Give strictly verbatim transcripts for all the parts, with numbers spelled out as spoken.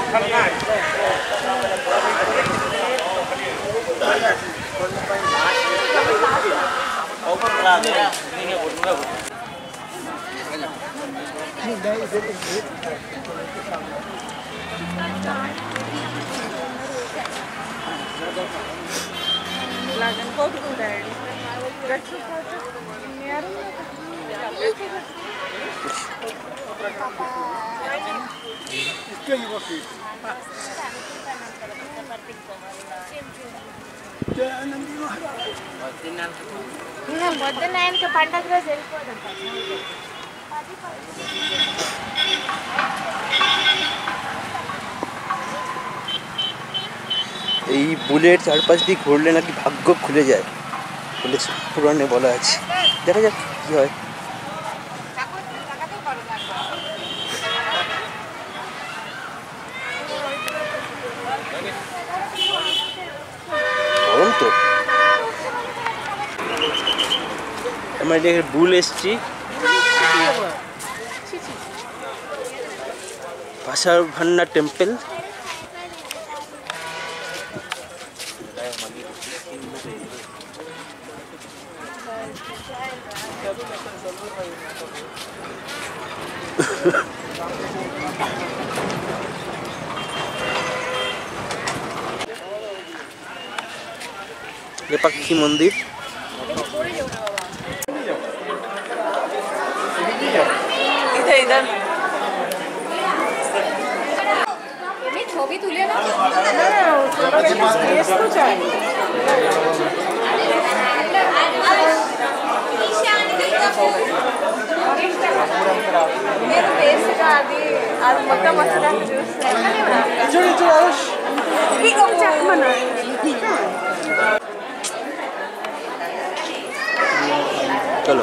పొద్దున్న ఆయనకి పండగ రోజు వెళ్ళిపోదాం. এই বুলেট চারপাশ দিয়ে ঘুরলে নাকি ভাগ্য খুলে যায় বলে পুরাণে বলা আছে। দেখা যাক কি হয়। গরম তো। আমরা এদিকে বুল এসছি, ভাষার ভান্ডার টেম্পল। পাখি মন্দির। ছবি তুলে না అది అది మొత్తం మొత్తం చూసి চলো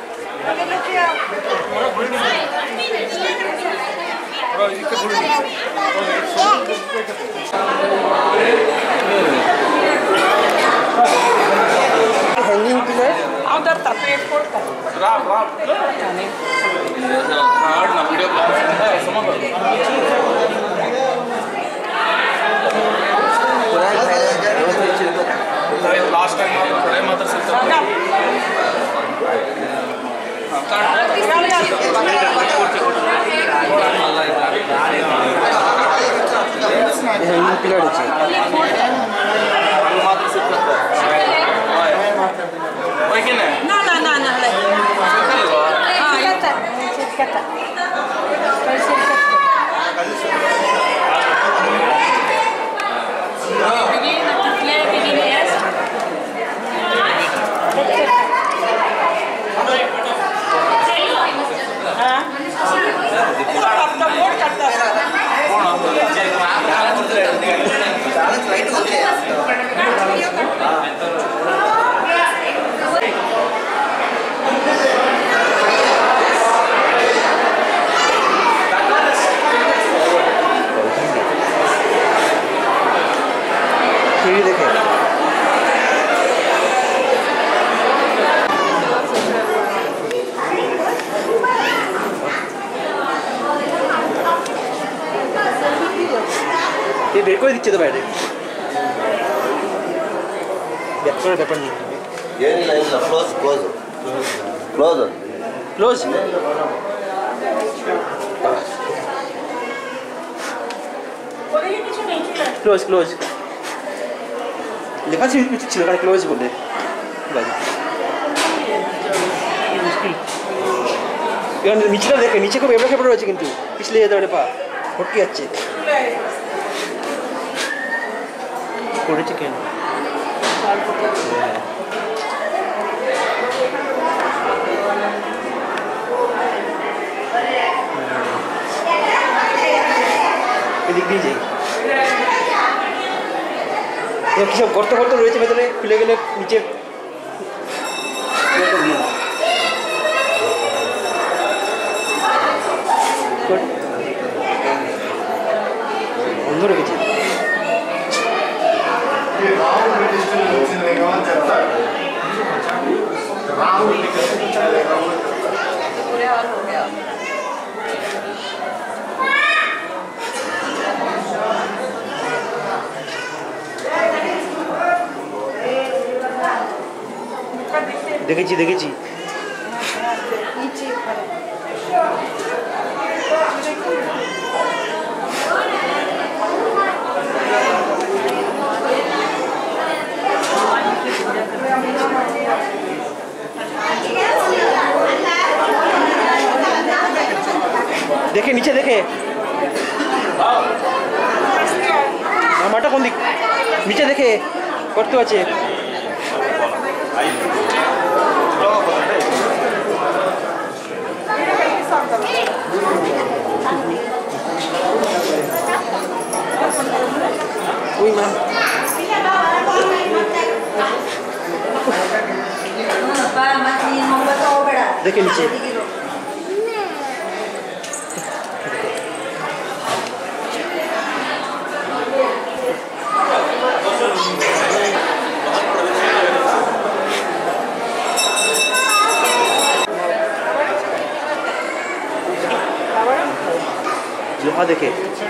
hanging pillar ada tapi eksport ka rap rap jane hard na video hai samajh puran last time thode matra se hanging pillar আছে matra se ना ना ना ना हाँ कता कता कैसे begin to play begin yes हाँ अपना बोर्ड करता है कौन राइट होते हैं देखे ये बेर করে দিচ্ছে তো বাইরে ব্যাক করে ব্যাপার নেই ये लाइन ला close close close close close close লেখা ছিল ছিল এখানে ক্লোজ বলে মুশকিল এখানে নিচেটা দেখে নিচে খুব এবড়ো খেপড়ো রয়েছে কিন্তু পিছলে যেতে পারে পা ভটকে যাচ্ছে করেছে কেন এদিক দিয়ে যাই কি সব গর্ত গর্ত রয়েছে ভেতরে খুলে গেলে নিচে বন্ধ রেখেছে দেখেছি দেখেছি দেখে নিচে দেখে আমারটা কোন দিক নিচে দেখে করতে আছে ওই মা দেখে নিচে लोहा देखे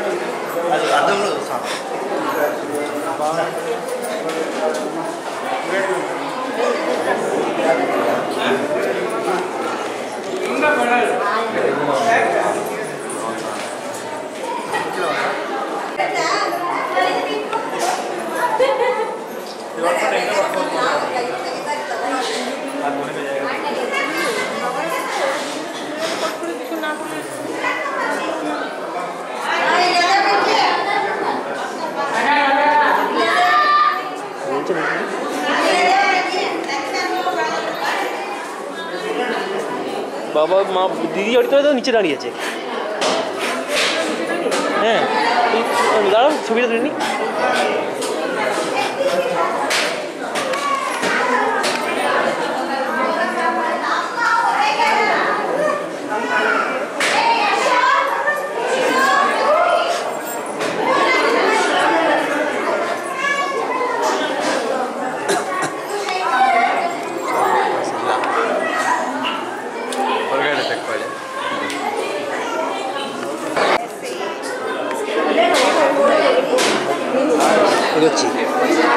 बाबा माँ दीदी और तो नीचे दाঁড়িয়ে আছে হ্যাঁ দাঁড়াও ছবিটা তুলে নি এগোচ্ছি